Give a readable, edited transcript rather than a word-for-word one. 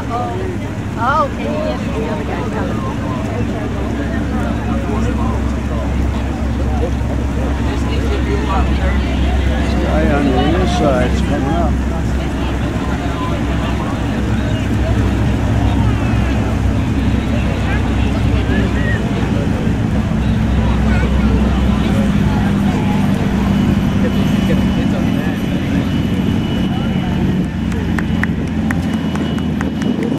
Oh, can you get the other guy coming? This guy on the inside is coming up.